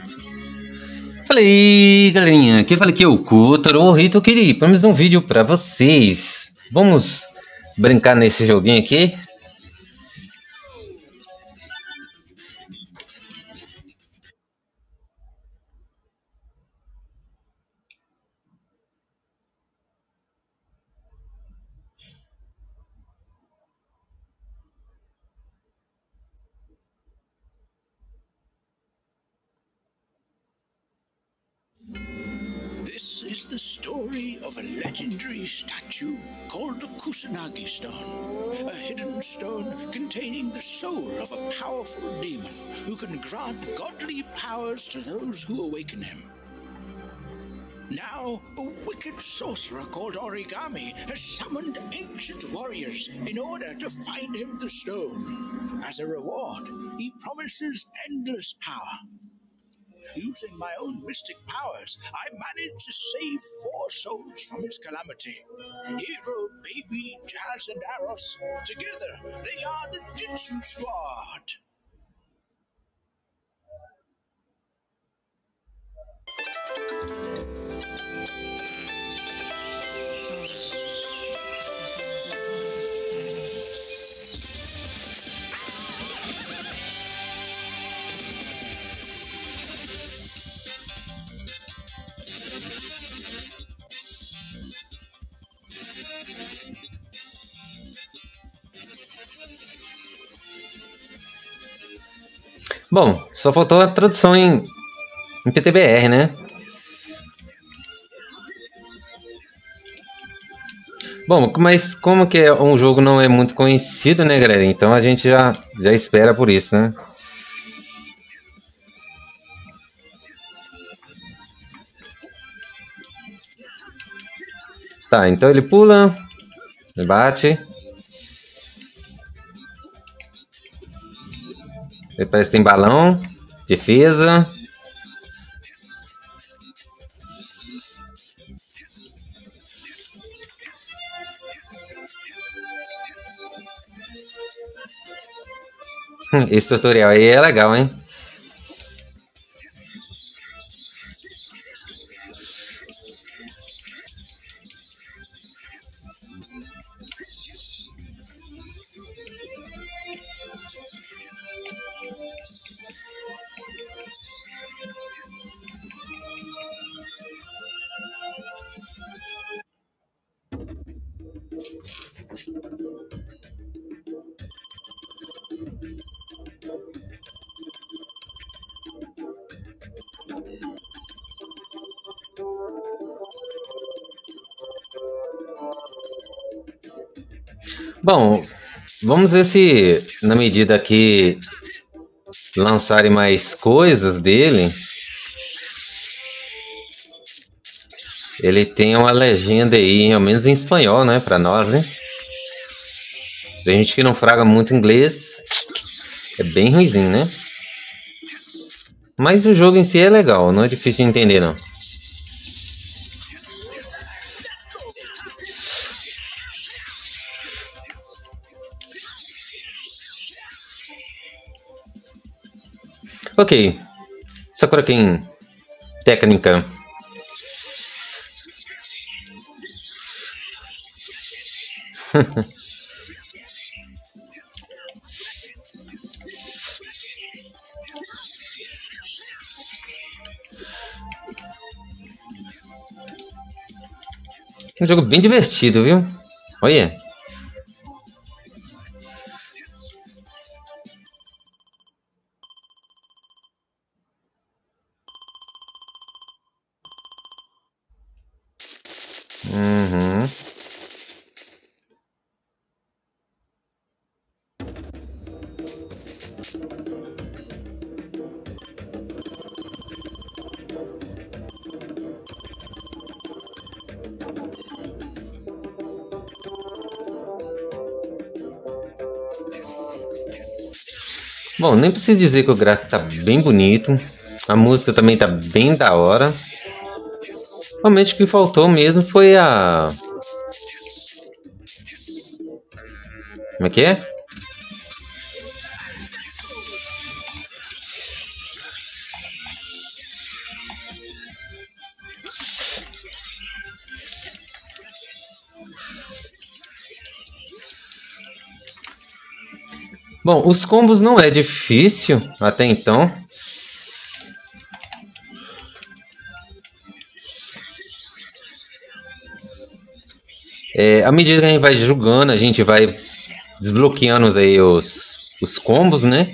Fala aí, galerinha. Quem fala aqui é o Kotaro e eu queria ir para mais um vídeo para vocês. Vamos brincar nesse joguinho aqui? This is the story of a legendary statue called the Kusanagi Stone, a hidden stone containing the soul of a powerful demon who can grant godly powers to those who awaken him. Now, a wicked sorcerer called Origami has summoned ancient warriors in order to find him the stone. As a reward, he promises endless power. Using my own mystic powers, I managed to save 4 souls from his calamity. Hero, Baby, Jazz, and Aros. Together, they are the Jitsu Squad. Bom, só faltou a tradução em PTBR, né? Bom, mas como que é um jogo não é muito conhecido, né, galera? Então a gente já espera por isso, né? Tá, então ele pula, ele bate. Ele parece que tem balão, defesa. Esse tutorial aí é legal, hein? Bom, vamos ver se na medida que lançarem mais coisas dele, ele tem uma legenda aí, ao menos em espanhol, né, pra nós, né? Pra gente que não fraga muito inglês, é bem ruimzinho, né? Mas o jogo em si é legal, não é difícil de entender, não. Ok, Sakura Ken, técnica. Um jogo bem divertido, viu? Olha. Uhum. Bom, nem preciso dizer que o gráfico tá bem bonito. A música também tá bem da hora. Realmente o que faltou mesmo foi a... Como é que é? Bom, os combos não é difícil até então. À medida que a gente vai jogando, a gente vai desbloqueando aí os combos, né?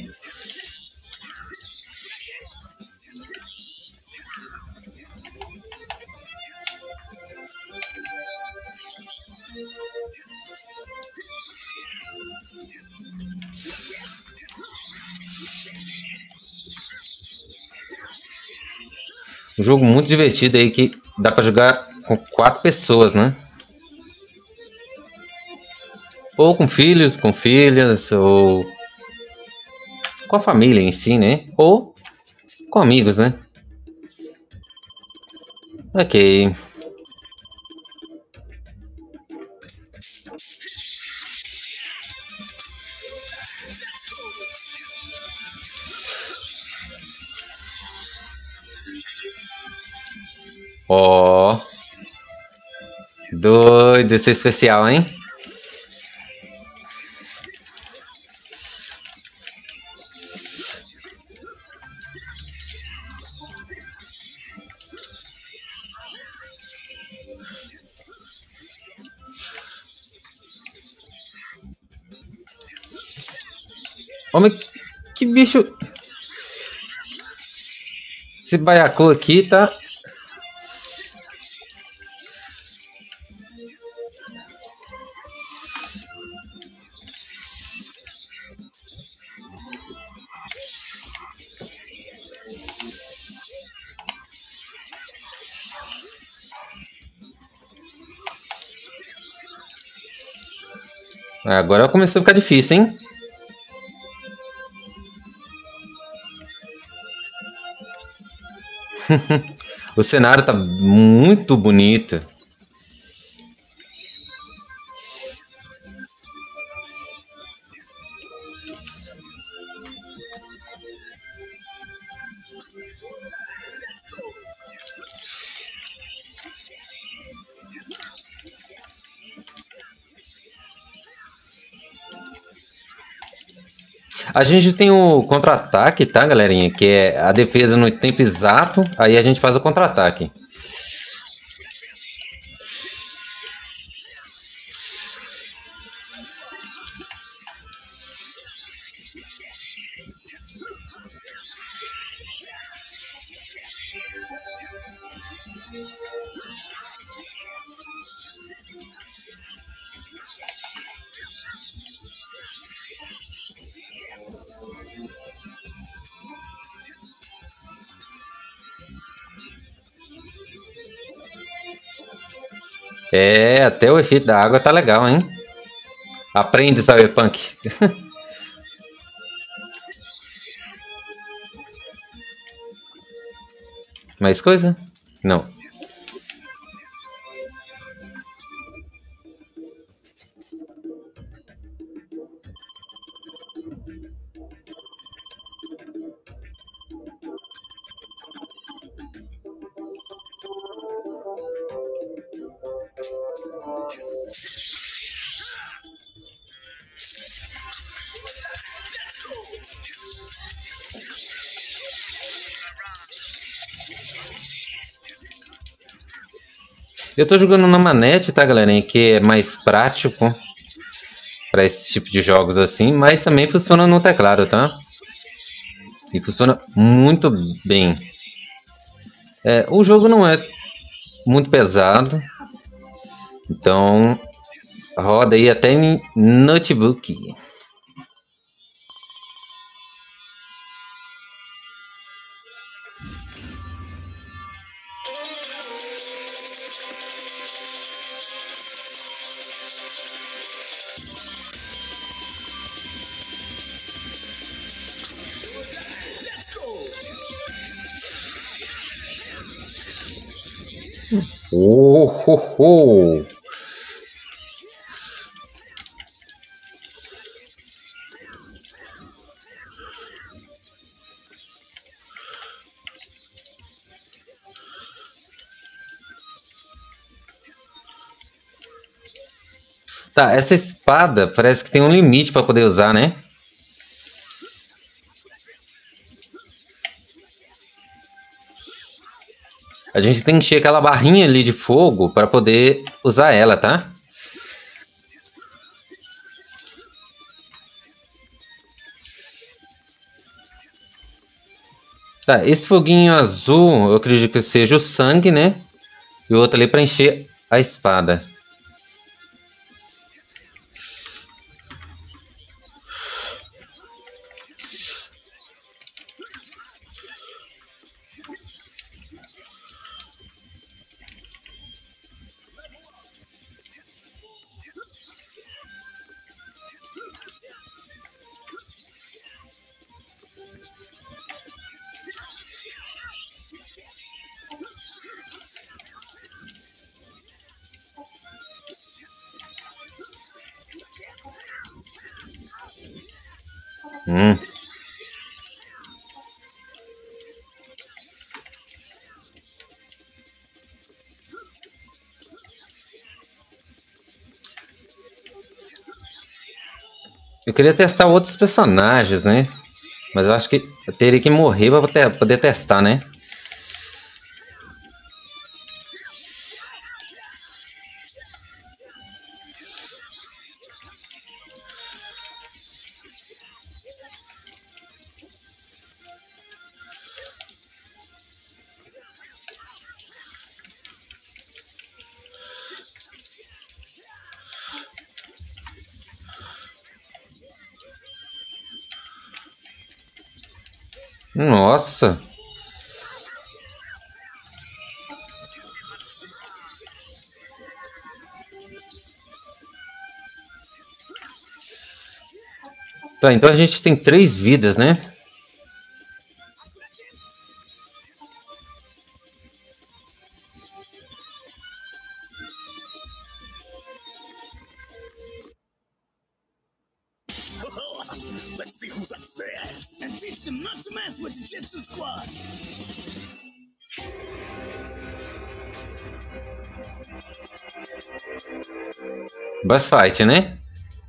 Um jogo muito divertido aí que dá pra jogar com 4 pessoas, né? Ou com filhos, com filhas, ou com a família em si, né? Ou com amigos, né? Ok. Ó. Doido, isso é especial, hein? Homem, que bicho. Esse baiacu aqui tá. Agora começou a ficar difícil, hein? O cenário tá muito bonito. A gente tem o contra-ataque, tá, galerinha? Que é a defesa no tempo exato, aí a gente faz o contra-ataque. Até o efeito da água tá legal, hein? Aprende, Cyberpunk. Mais coisa? Não. Eu tô jogando na manete, tá, galerinha? Que é mais prático para esse tipo de jogos assim, mas também funciona no teclado, tá? E funciona muito bem. O jogo não é muito pesado, então roda aí até em notebook. Oh, ho, ho. Tá, essa espada parece que tem um limite para poder usar, né? A gente tem que encher aquela barrinha ali de fogo para poder usar ela, tá? Tá, esse foguinho azul, eu acredito que seja o sangue, né? E o outro ali para encher a espada. Hum. Eu queria testar outros personagens, né? Mas eu acho que eu teria que morrer pra poder testar, né? Nossa! Tá, então a gente tem 3 vidas, né? Let's see who's upstairs and teach them not to mess with the Jitsu Squad. Boss fight, né?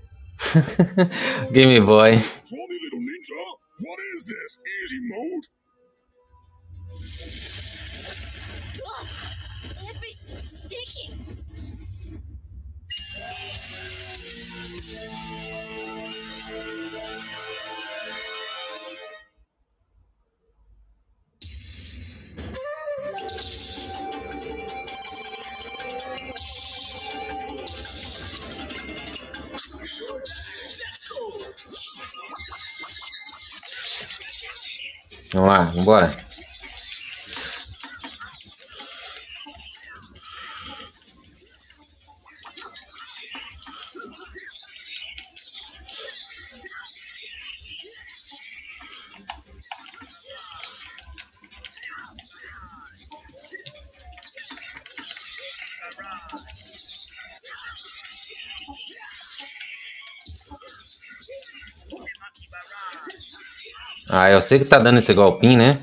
Game Boy. Stormy little ninja, what is this? Easy mode? Everything's shaking. Vamos lá, vambora. Ah, eu sei que tá dando esse golpinho, né?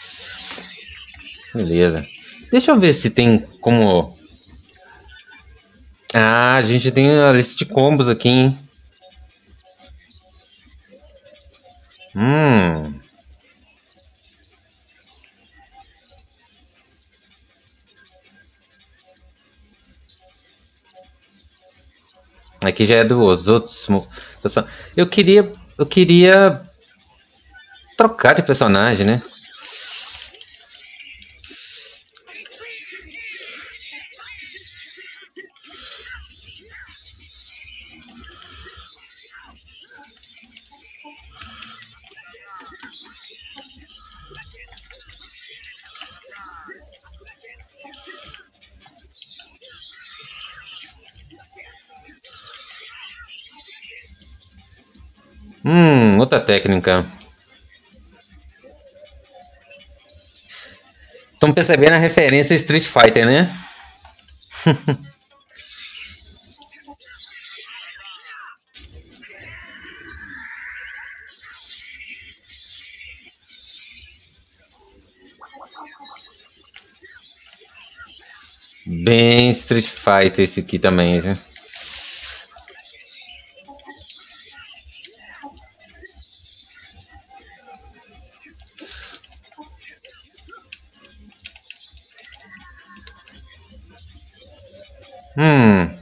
Beleza. Deixa eu ver se tem como... Ah, a gente tem a lista de combos aqui, hein? Hum. Aqui já é dos outros. Eu queria trocar de personagem, né? Outra técnica. Estão percebendo a referência a Street Fighter, né? Bem Street Fighter esse aqui também, viu? Hum.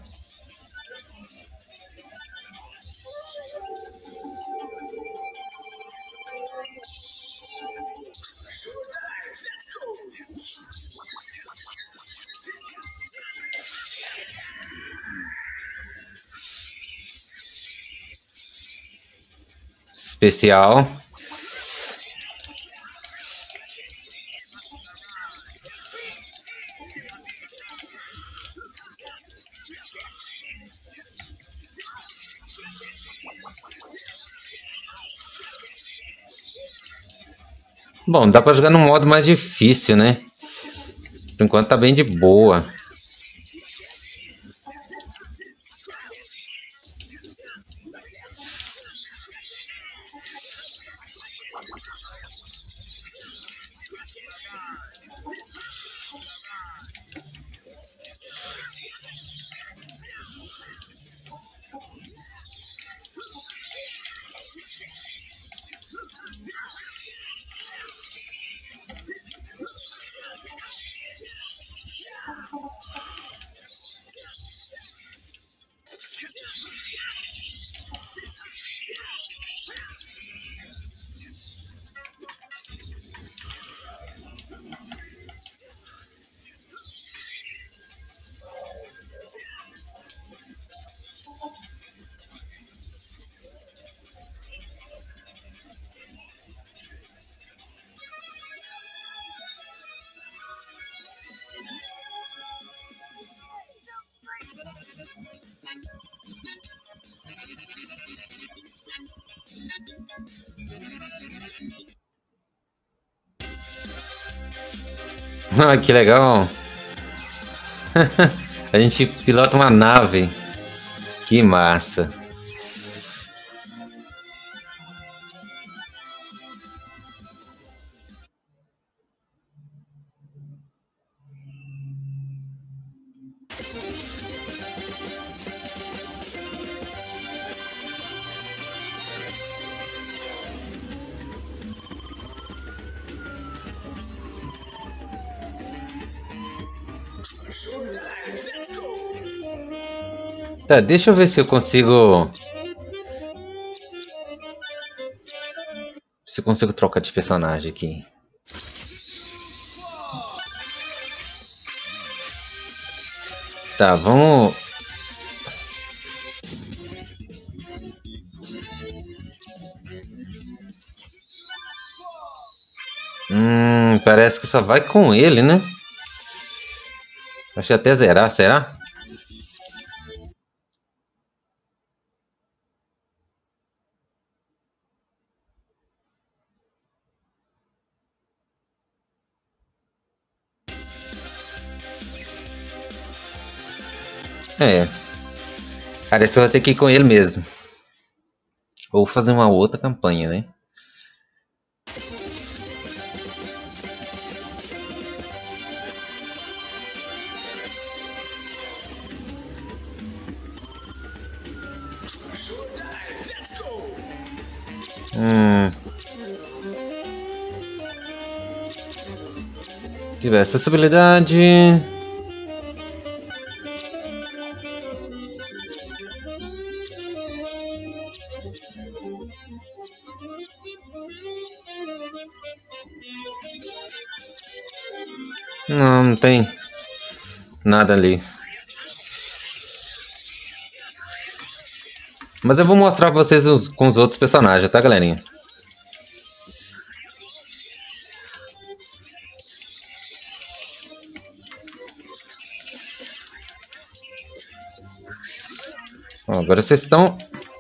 Especial. Bom, dá pra jogar no modo mais difícil, né? Por enquanto tá bem de boa. Ah, que legal. A gente pilota uma nave. Que massa. Tá, deixa eu ver se eu consigo. Se eu consigo trocar de personagem aqui. Tá, vamos. Parece que só vai com ele, né? Achei até zerar, será? É. Parece que eu vou ter que ir com ele mesmo. Ou fazer uma outra campanha, né? Se tiver acessibilidade. Não tem nada ali. Mas eu vou mostrar pra vocês com os outros personagens, tá, galerinha? Ó, agora vocês estão...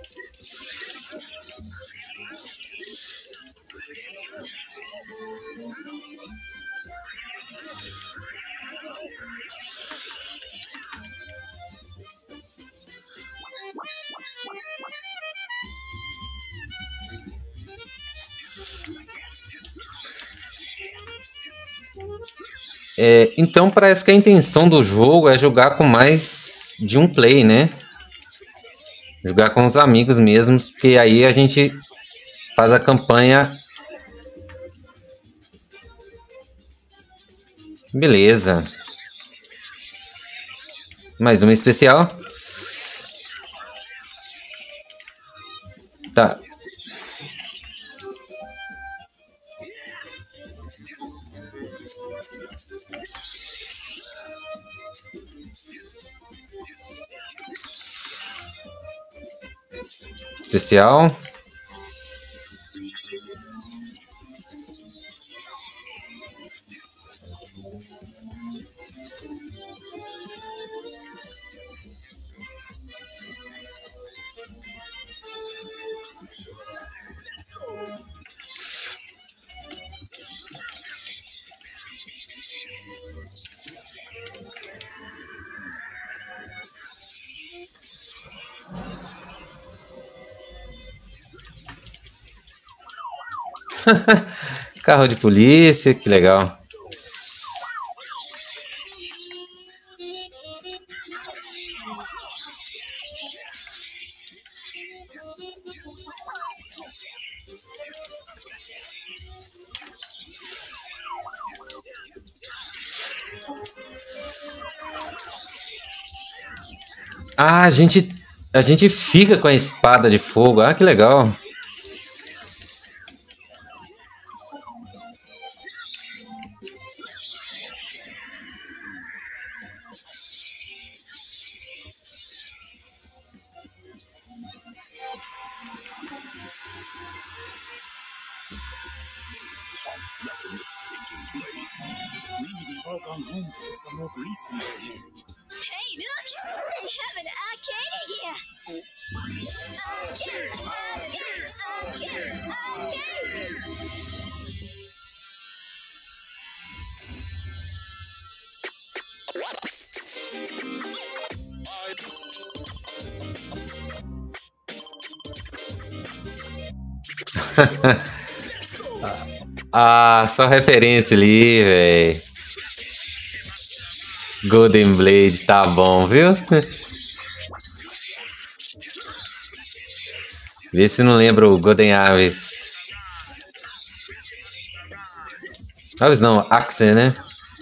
então parece que a intenção do jogo é jogar com mais de um play, né? Jogar com os amigos mesmos, porque aí a gente faz a campanha. Beleza. Mais uma especial. Tá. Especial. Carro de polícia, que legal. Ah, a gente fica com a espada de fogo. Ah, que legal. Left in this stinking place. Maybe they've all gone home to put some more grease in their hair. Hey, look! They have an arcade here! Arcade! Ah, só referência ali, velho. Golden Blade, tá bom, viu? Vê se não lembra o Golden Aves. Aves não, Axe, né?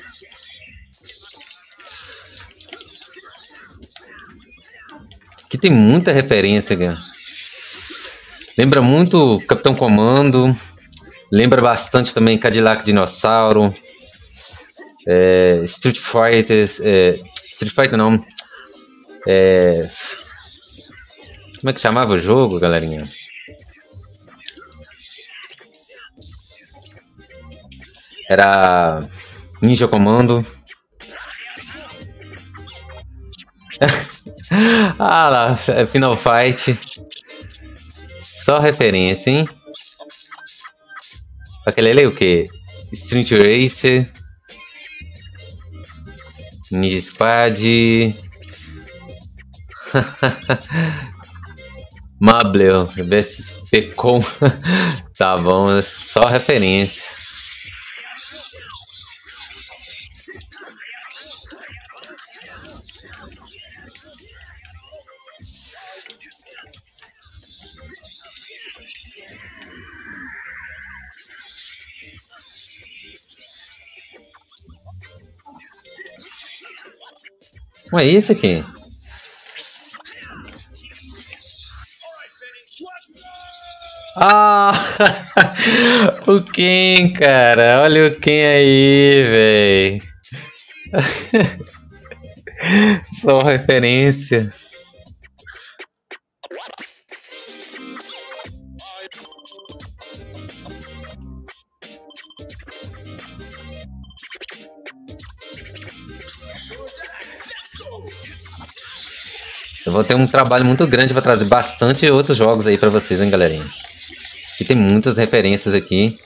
Aqui tem muita referência, cara. Lembra muito Capitão Comando. Lembra bastante também Cadillac Dinossauro. Street Fighter. Street Fighter não. Como é que chamava o jogo, galerinha? Era Ninja Comando. Ah lá, Final Fight. Só referência, hein? Aquele ali é o que? Street Racer. Ninja Squad. Mabel vs Pecon. Tá bom, é só referência. Ué, é isso aqui? Ah! O Ken, cara. Olha o Ken aí, véi. Só referência. Eu vou ter um trabalho muito grande para trazer bastante outros jogos aí para vocês, hein, galerinha. E tem muitas referências aqui.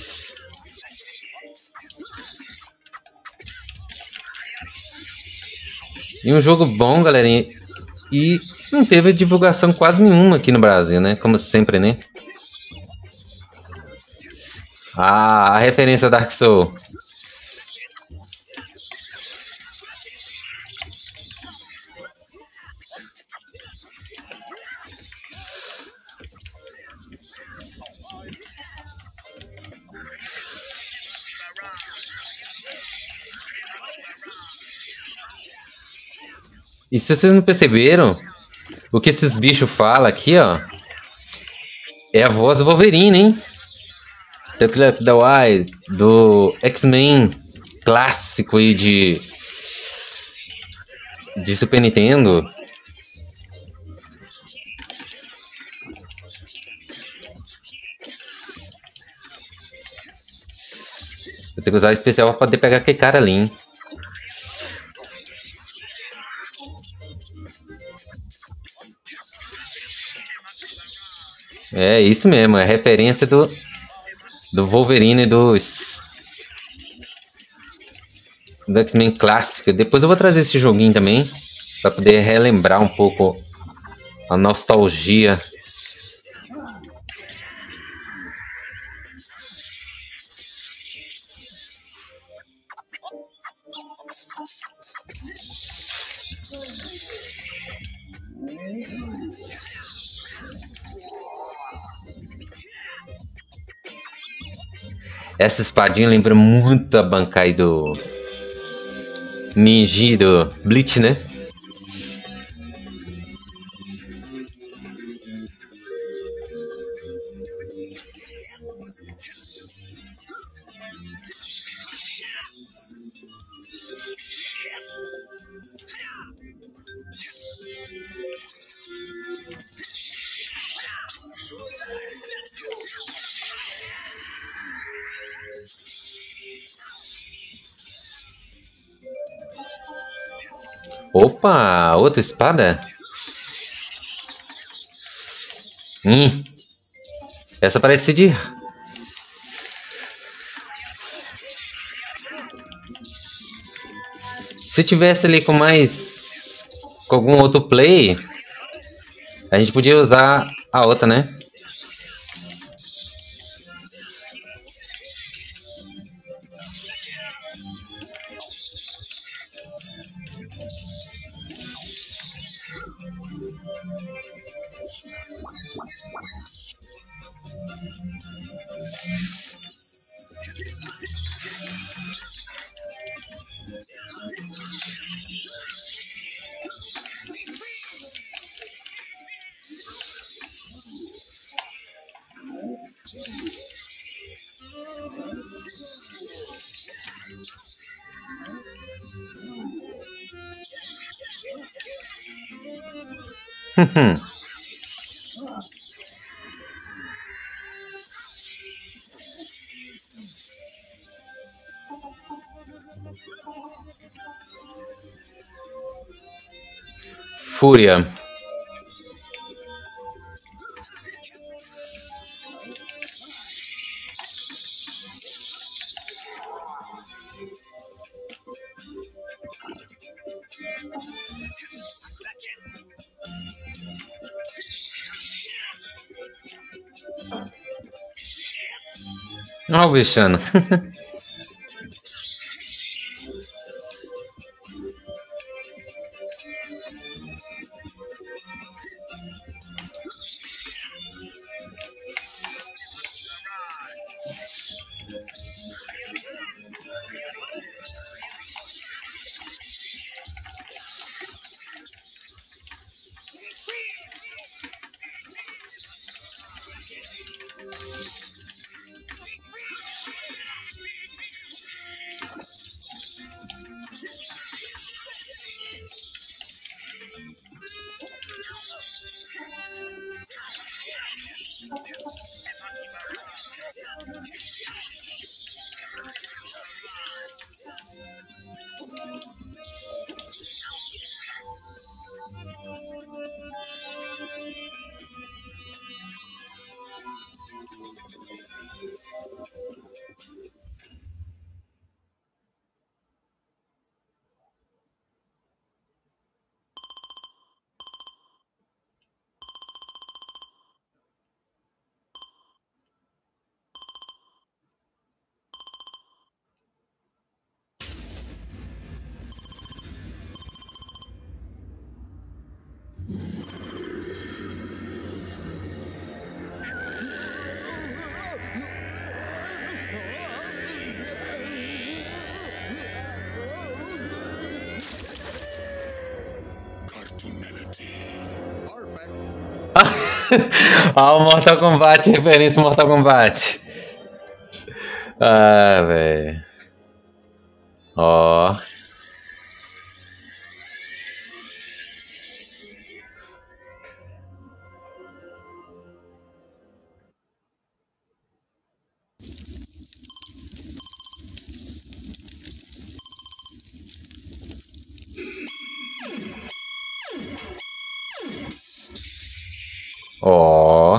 E um jogo bom, galerinha. E não teve divulgação quase nenhuma aqui no Brasil, né? Como sempre, né? Ah, a referência Dark Souls. E se vocês não perceberam, o que esses bichos falam aqui, ó, é a voz do Wolverine, hein? The Clap the Why, do X-Men clássico aí de Super Nintendo. Vou ter que usar o especial pra poder pegar aquele cara ali, hein? É isso mesmo, é referência do Wolverine e do X-Men clássico. Depois eu vou trazer esse joguinho também, pra poder relembrar um pouco a nostalgia. Essa espadinha lembra muito a Bankai do Ninja do Bleach, né? Opa, outra espada? Essa parece de... Se tivesse ali com algum outro play, a gente podia usar a outra, né? Fúria. Olha o bichano. Ó, o Mortal Kombat, referência ao Mortal Kombat. Ah, velho. Ó. Ó.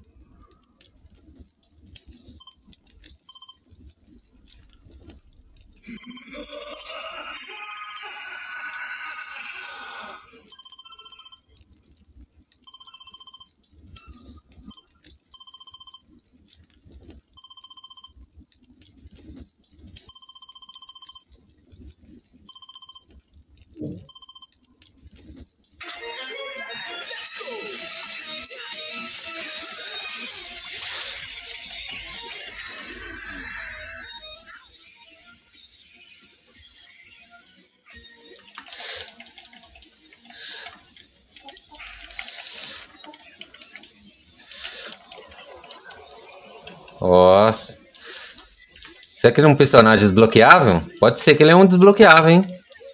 Nossa. Será que ele é um personagem desbloqueável? Pode ser que ele é um desbloqueável, hein?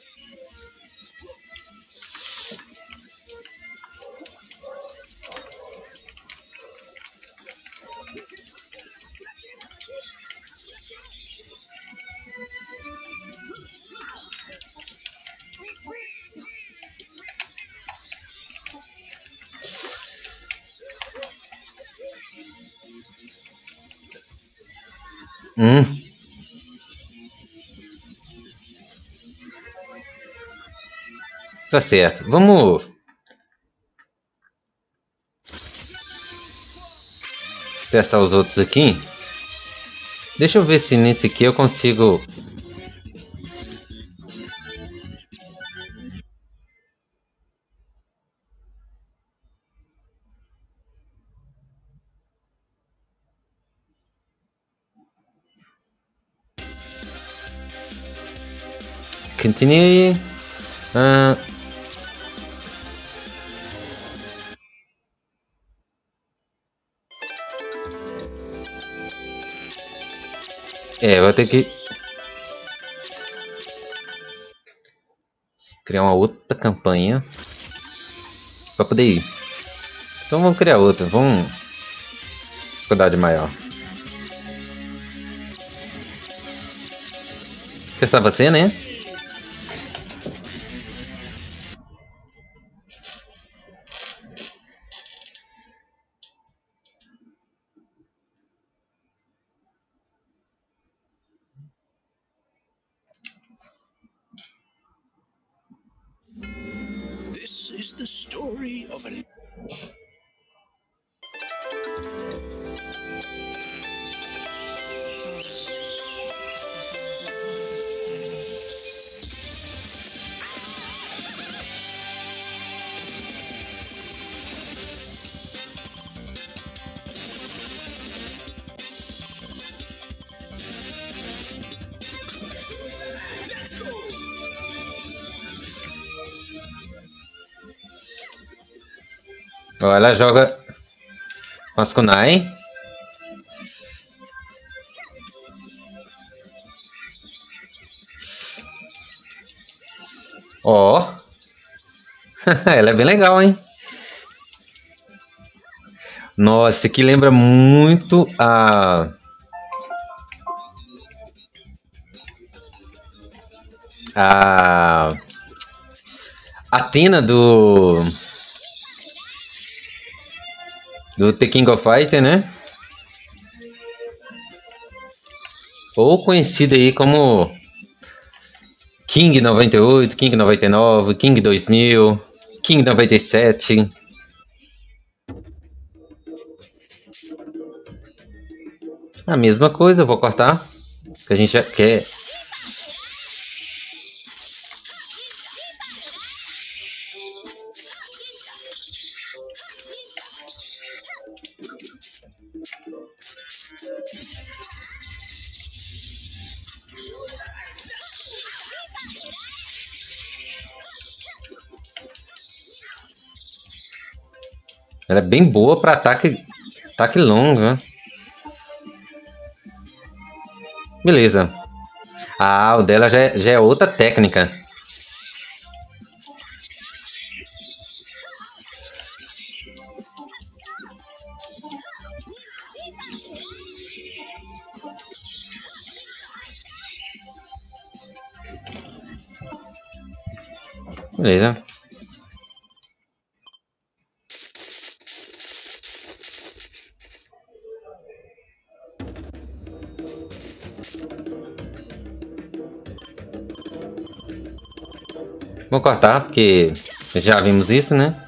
Tá certo. Vamos testar os outros aqui. Deixa eu ver se nesse aqui eu consigo... Continue. Vou ter que criar uma outra campanha para poder ir. Então vamos criar outra. Vamos dificuldade maior. Testar você, né? This is the story of a... Ó, ela joga com as kunai. Ó. Ela é bem legal, hein? Nossa, que lembra muito a Athena do The King of Fighters, né? Ou conhecida aí como King 98, King 99, King 2000, King 97. A mesma coisa, eu vou cortar. Que a gente já quer. Ela é bem boa pra ataque longo, né? Beleza. Ah, o dela já é outra técnica. Beleza. Vou cortar, porque já vimos isso, né?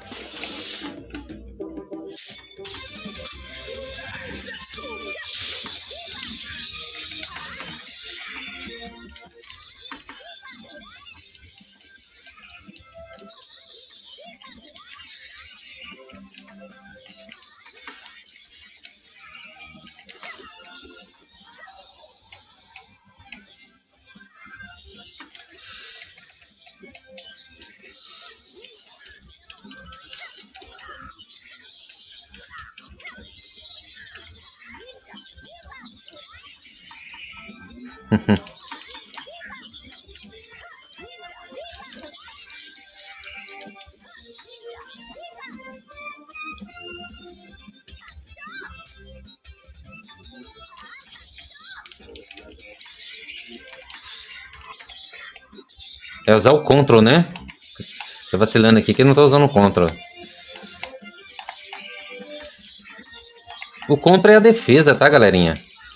É usar o control, né? Tô vacilando aqui que eu não tô usando o control. O control é a defesa, tá, galerinha?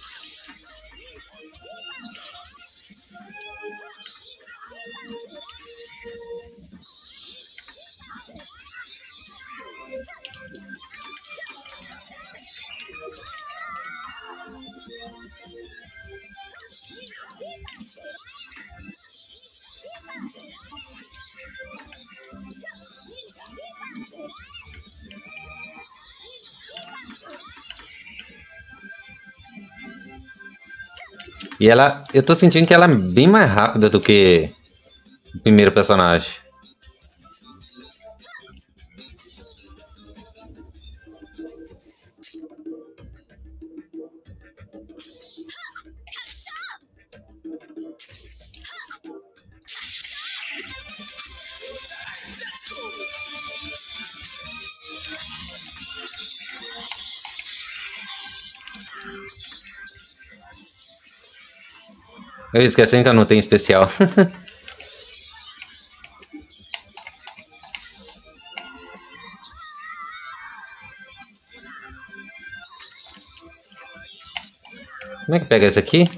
E ela, eu tô sentindo que ela é bem mais rápida do que o primeiro personagem. Eu esqueci que eu não tenho especial. Como é que pega esse aqui?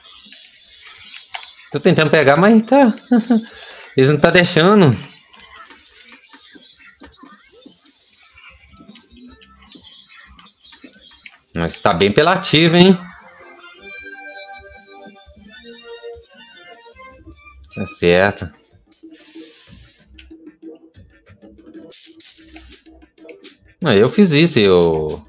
Tô tentando pegar, mas tá. Eles não tá deixando. Mas tá bem apelativo, hein? Tá certo. Não, eu fiz isso, eu...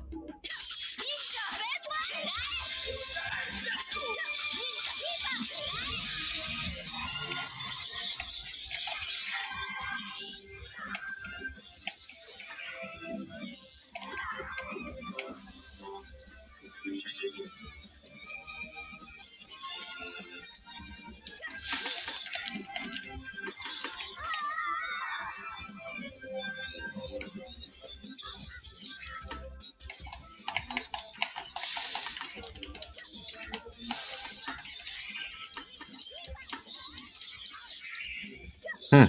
Hum.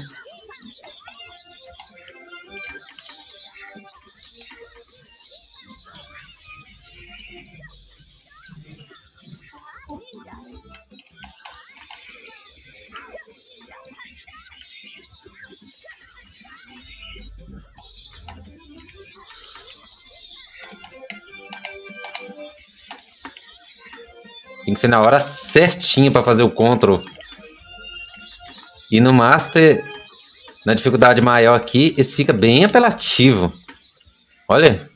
Tem que ser na hora certinha pra fazer o control. E no Master, na dificuldade maior aqui, esse fica bem apelativo. Olha.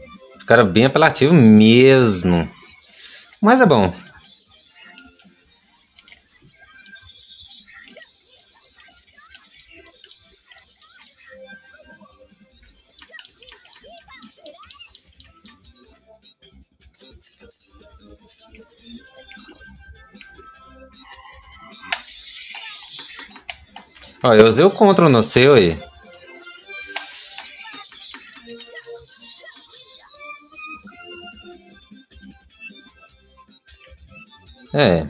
Ficaram bem apelativo mesmo. Mas é bom. Ó, eu usei o Ctrl no seu aí. É.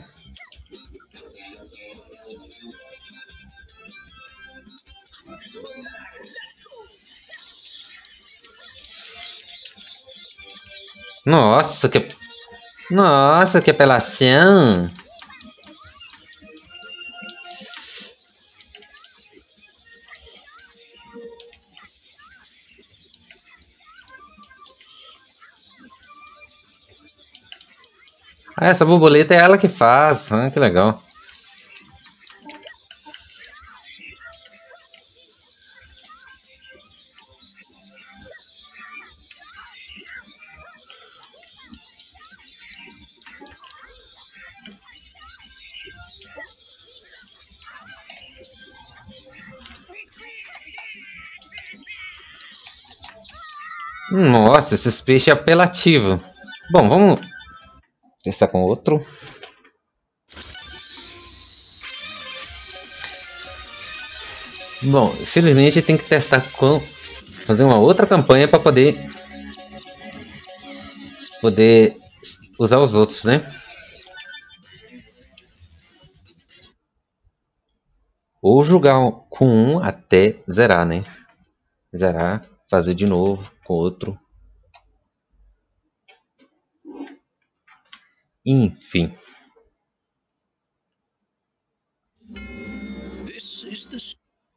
Nossa, que... Nossa, que apelação. Ah, essa borboleta é ela que faz. Ah, que legal. Nossa, esses peixes é apelativo. Bom, vamos testar com outro. Bom, infelizmente tem que testar com... Fazer uma outra campanha para poder usar os outros, né? Ou jogar com um até zerar, né? Zerar, fazer de novo com outro. Enfim. This is the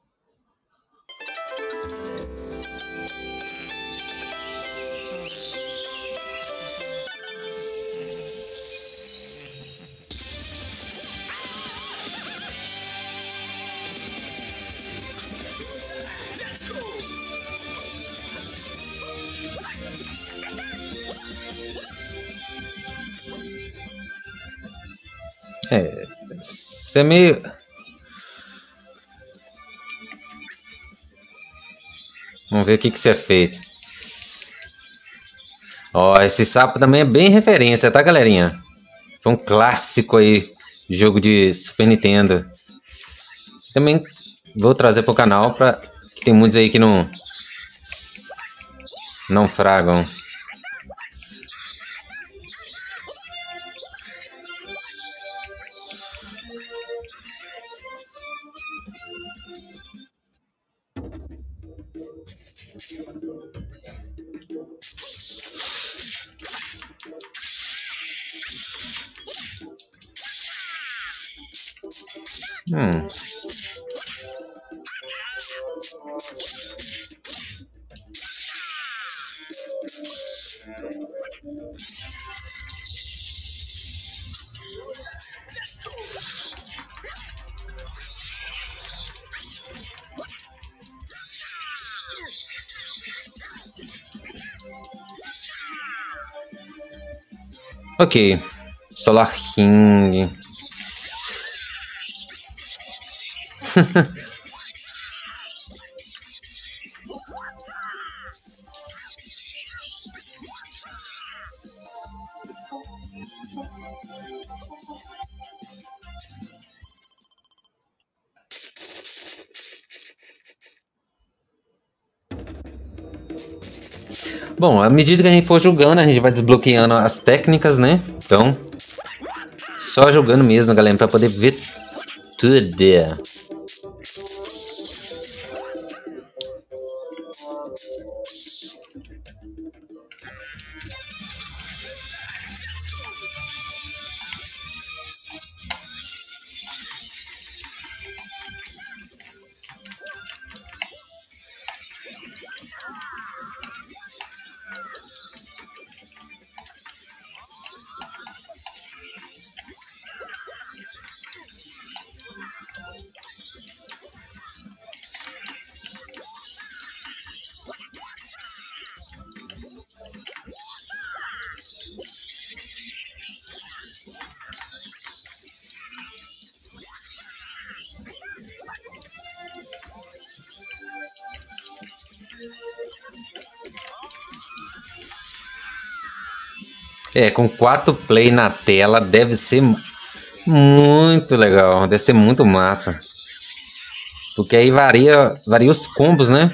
Isso é meio... Vamos ver o que isso é feito. Ó, esse sapo também é bem referência, tá, galerinha? É um clássico aí, jogo de Super Nintendo. Também vou trazer pro canal, pra... tem muitos aí que não fragam. Ok, Solar King. Bom, à medida que a gente for jogando, a gente vai desbloqueando as técnicas, né? Então, só jogando mesmo, galera, pra poder ver tudo. É, com 4 play na tela deve ser muito legal, deve ser muito massa. Porque aí varia os combos, né?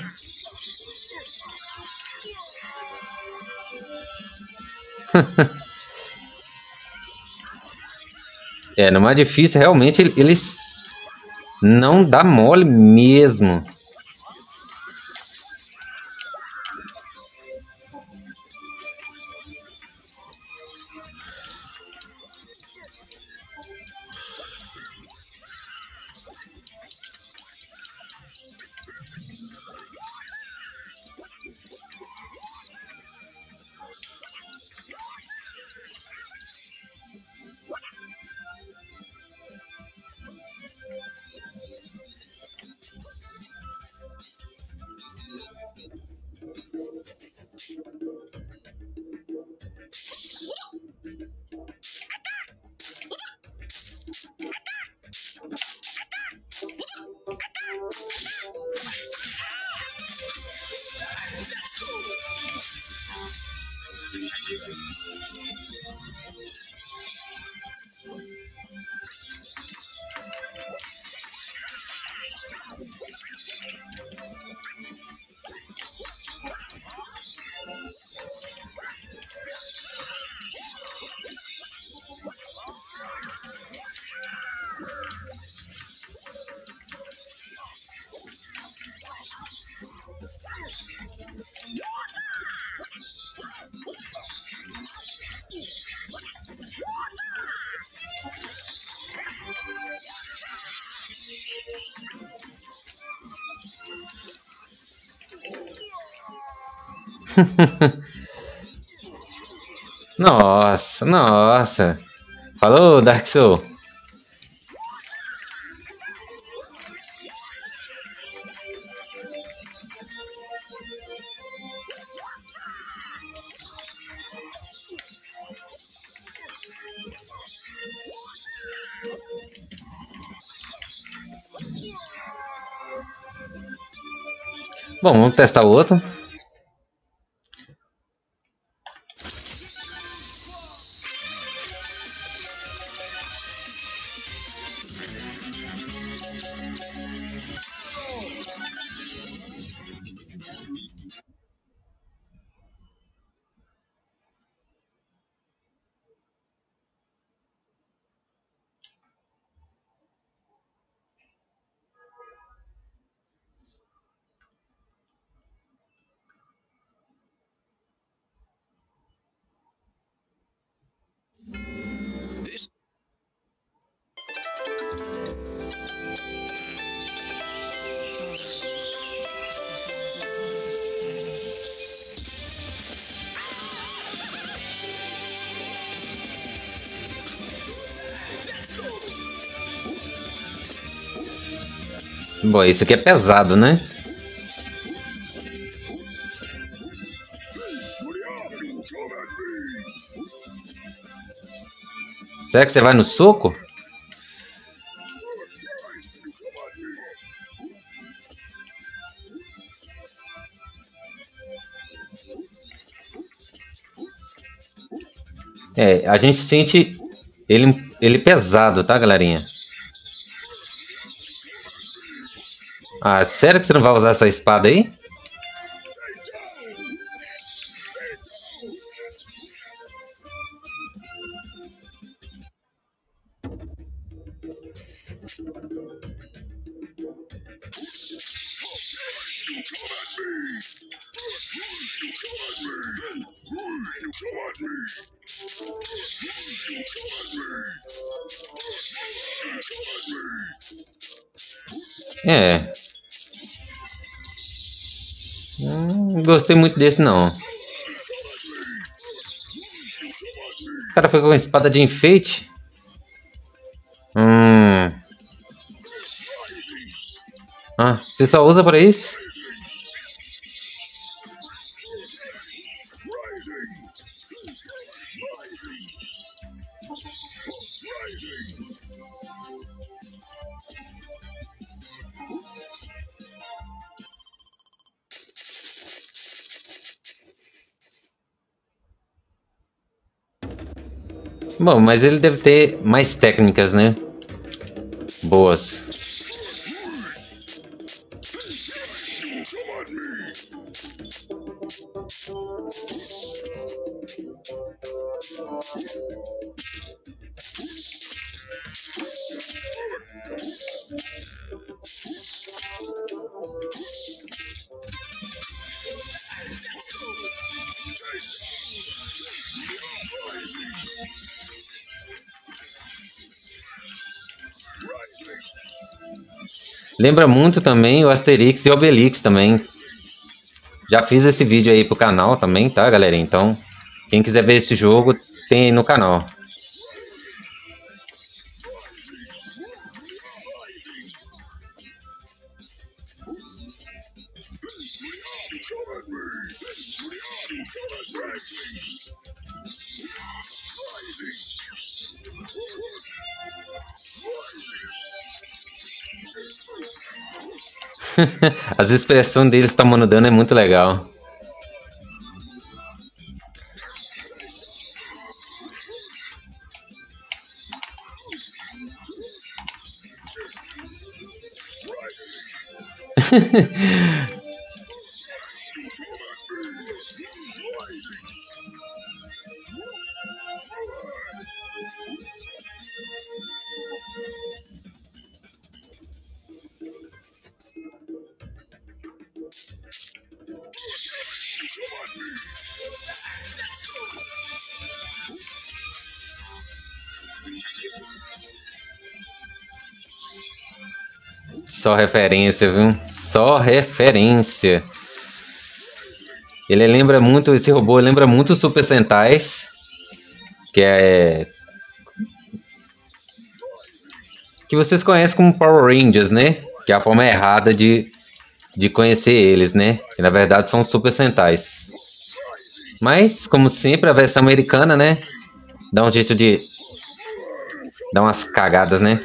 É, no mais difícil, realmente, eles não dá mole mesmo. Nossa, nossa. Falou, Dark Soul. Bom, vamos testar o outro. This Bom, esse aqui é pesado, né? Será que você vai no soco? É, a gente sente ele pesado, tá, galerinha? Ah, sério que você não vai usar essa espada aí? É. Não gostei muito desse, não. O cara foi com uma espada de enfeite. Ah, você só usa pra isso? Bom, mas ele deve ter mais técnicas, né? Boas. Lembra muito também o Asterix e Obelix também. Já fiz esse vídeo aí pro canal também, tá, galera? Então, quem quiser ver esse jogo, tem aí no canal. As expressões deles estão mudando, é muito legal. Só referência, viu? Só referência. Ele lembra muito, esse robô lembra muito os Super Sentais, que vocês conhecem como Power Rangers, né? Que é a forma errada de conhecer eles, né? Que na verdade são Super Sentais. Mas, como sempre, a versão americana, né? Dá um jeito de dar umas cagadas, né?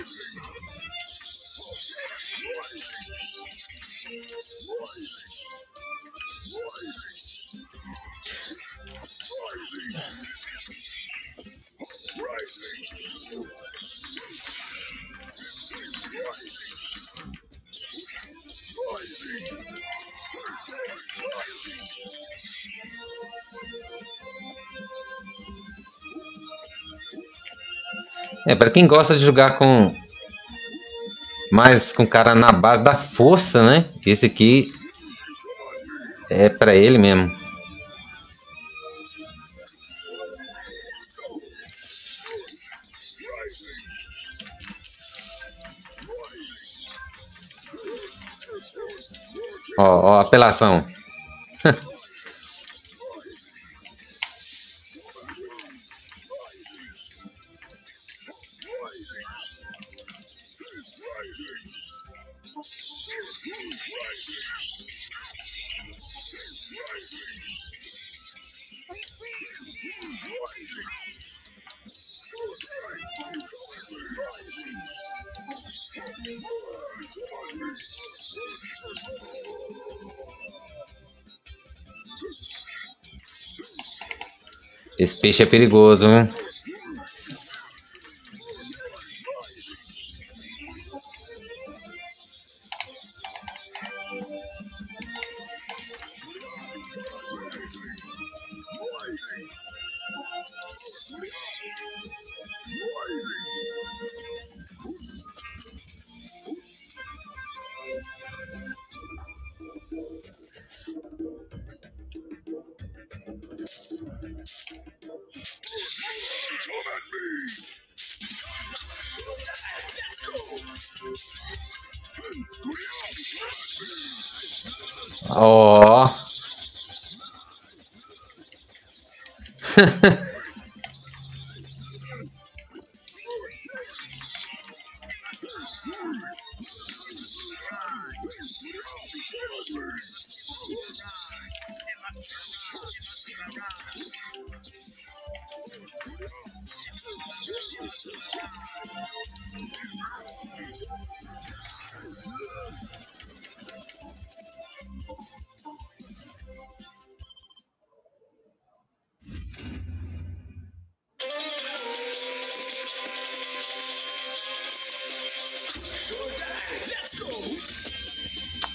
Para quem gosta de jogar com mais com cara na base da força, né? Esse aqui é para ele mesmo. Ó, apelação. Esse peixe é perigoso, hein? Ó.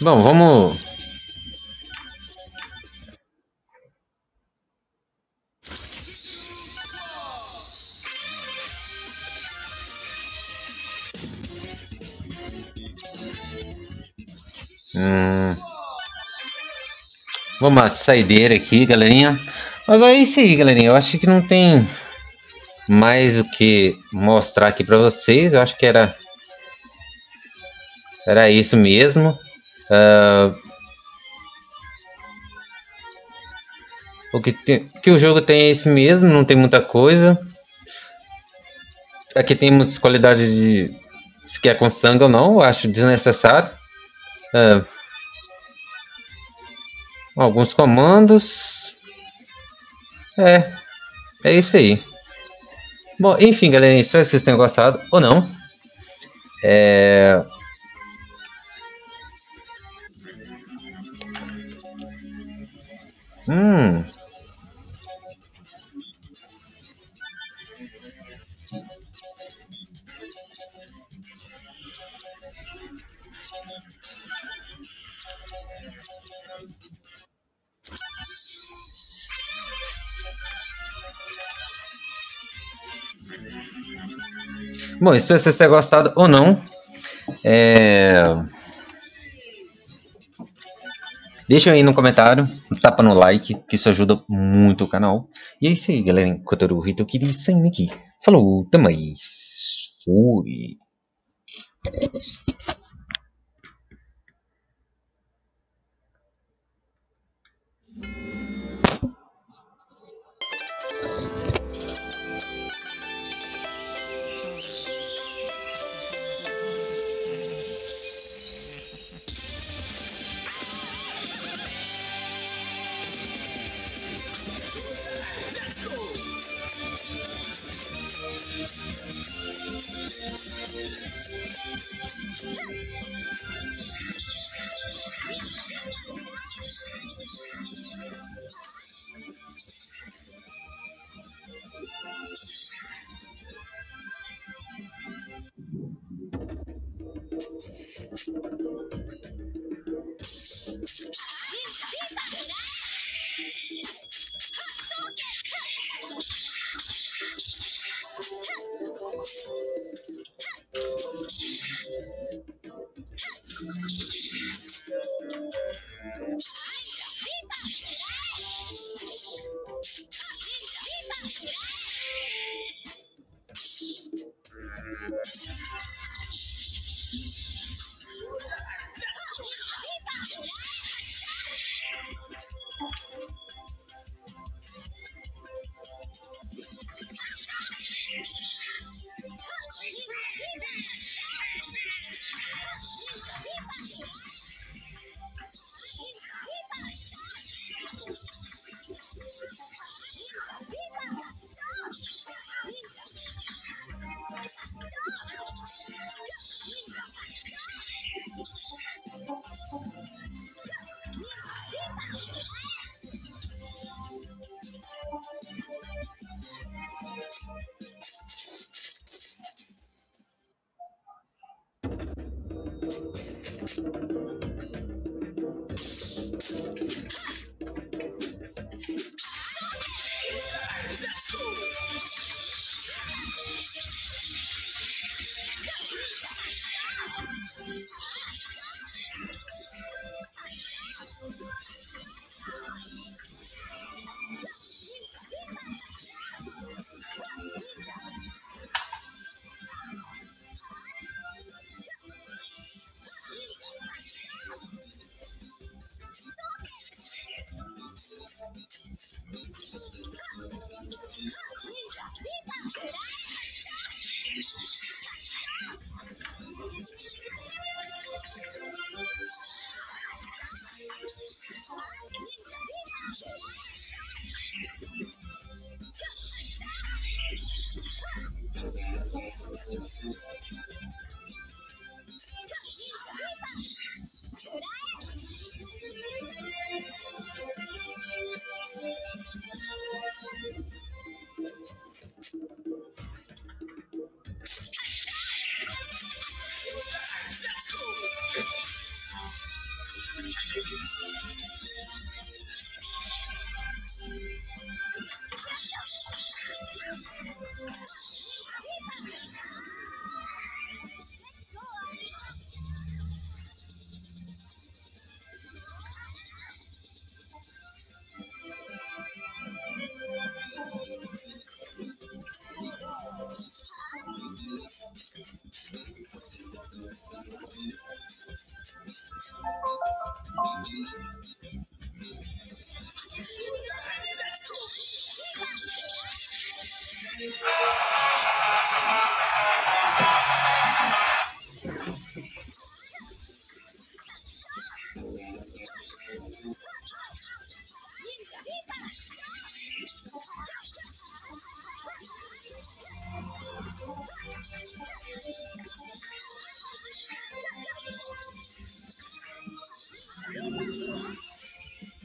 Bom, vamos... Vamos uma saideira aqui, galerinha. Mas é isso aí, galerinha. Eu acho que não tem mais o que mostrar aqui pra vocês. Eu acho que era isso mesmo. O que o jogo tem é esse mesmo, não tem muita coisa. Aqui temos qualidade de se quer com sangue ou não, eu acho desnecessário. Alguns comandos. É isso aí. Bom, enfim, galera, espero que vocês tenham gostado ou não. Bom, espero que vocês tenham gostado ou não. Deixa aí no comentário, tapa no like, que isso ajuda muito o canal. E é isso aí, galera. Enquanto eu queria sair aqui. Falou, até mais. Fui.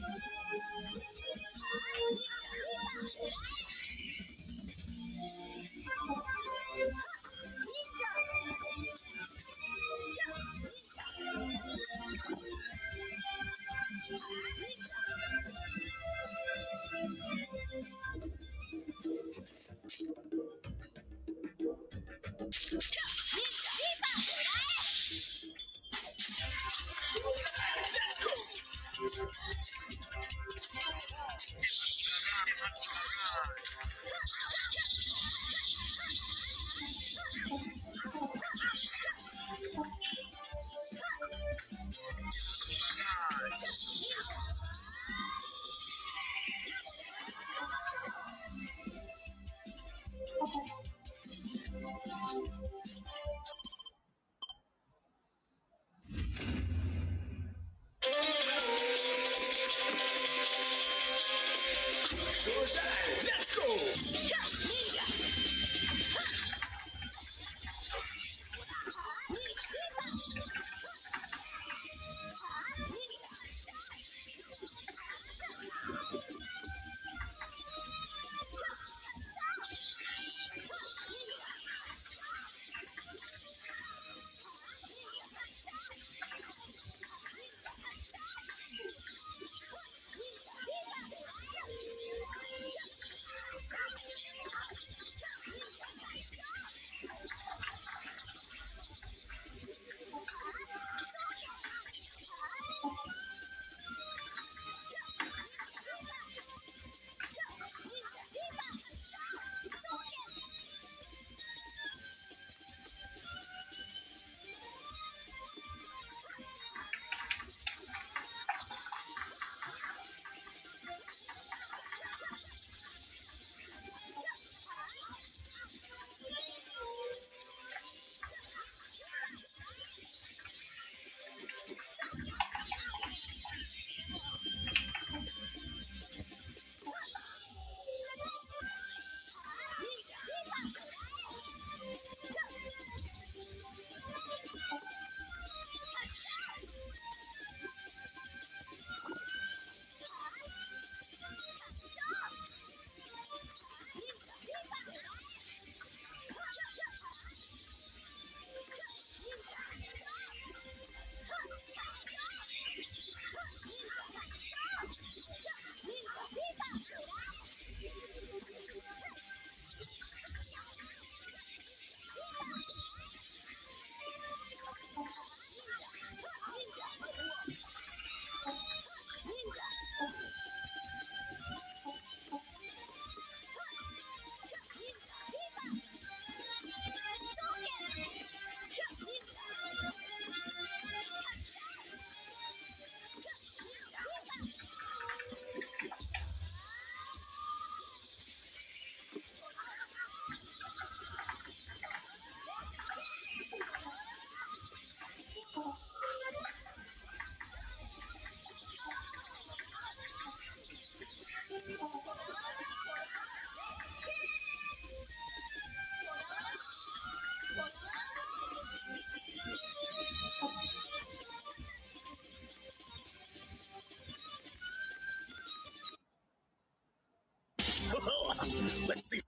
Let's see.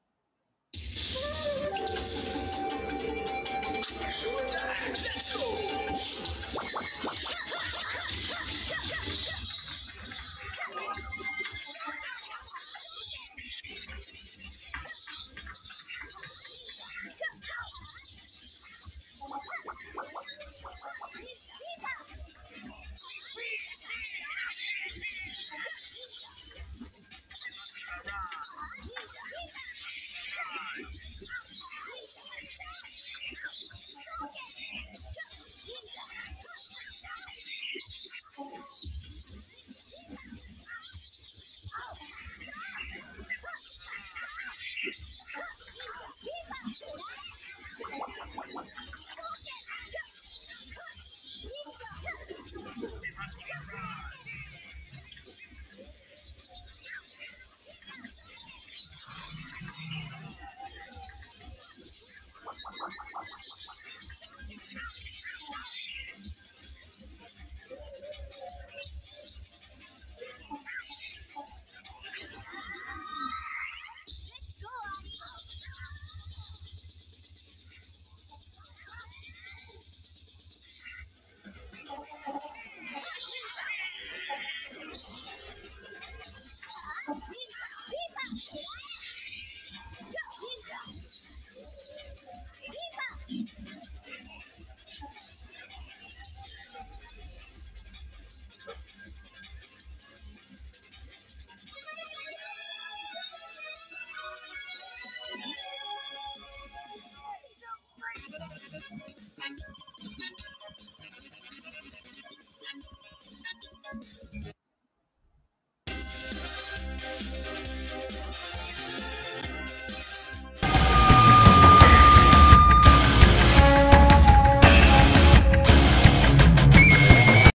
Let's go.